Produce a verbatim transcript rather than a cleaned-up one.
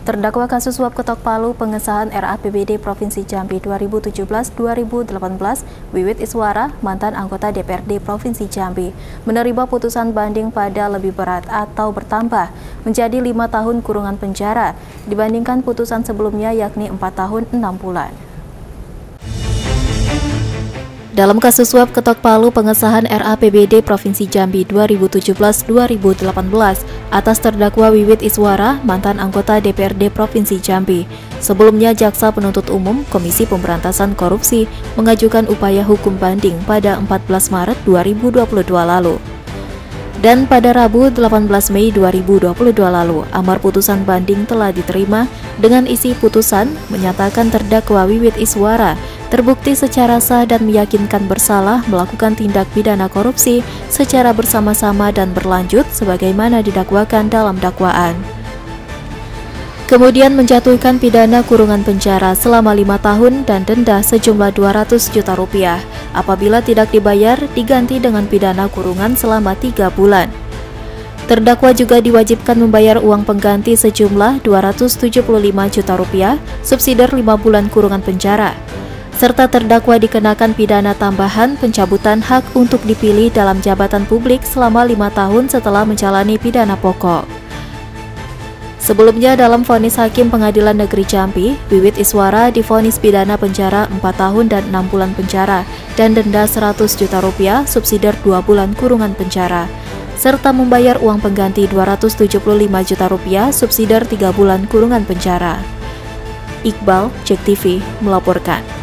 Terdakwa kasus suap ketok palu pengesahan R A P B D Provinsi Jambi dua ribu tujuh belas dua ribu delapan belas, Wiwit Iswara, mantan anggota D P R D Provinsi Jambi, menerima putusan banding pada lebih berat atau bertambah menjadi lima tahun kurungan penjara dibandingkan putusan sebelumnya yakni empat tahun enam bulan. Dalam kasus suap ketok palu pengesahan R A P B D Provinsi Jambi dua ribu tujuh belas dua ribu delapan belas atas terdakwa Wiwit Iswara, mantan anggota D P R D Provinsi Jambi. Sebelumnya, Jaksa Penuntut Umum Komisi Pemberantasan Korupsi mengajukan upaya hukum banding pada empat belas Maret dua ribu dua puluh dua lalu. Dan pada Rabu delapan belas Mei dua ribu dua puluh dua lalu, amar putusan banding telah diterima dengan isi putusan menyatakan terdakwa Wiwit Iswara terbukti secara sah dan meyakinkan bersalah melakukan tindak pidana korupsi secara bersama-sama dan berlanjut sebagaimana didakwakan dalam dakwaan. Kemudian menjatuhkan pidana kurungan penjara selama lima tahun dan denda sejumlah dua ratus juta rupiah. Apabila tidak dibayar, diganti dengan pidana kurungan selama tiga bulan. Terdakwa juga diwajibkan membayar uang pengganti sejumlah dua ratus tujuh puluh lima juta rupiah, subsidiar lima bulan kurungan penjara. Serta terdakwa dikenakan pidana tambahan pencabutan hak untuk dipilih dalam jabatan publik selama lima tahun setelah menjalani pidana pokok. Sebelumnya dalam vonis Hakim Pengadilan Negeri Jambi, Wiwit Iswara divonis pidana penjara empat tahun dan enam bulan penjara dan denda seratus juta rupiah, subsidiar dua bulan kurungan penjara, serta membayar uang pengganti dua ratus tujuh puluh lima juta rupiah, subsidiar tiga bulan kurungan penjara. Iqbal, Jek T V, melaporkan.